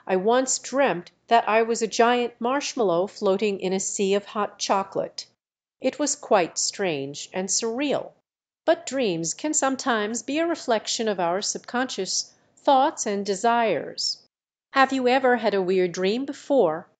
I once dreamt that I was a giant marshmallow floating in a sea of hot chocolate. It was quite strange and surreal. But dreams can sometimes be a reflection of our subconscious thoughts and desires. Have you ever had a weird dream before?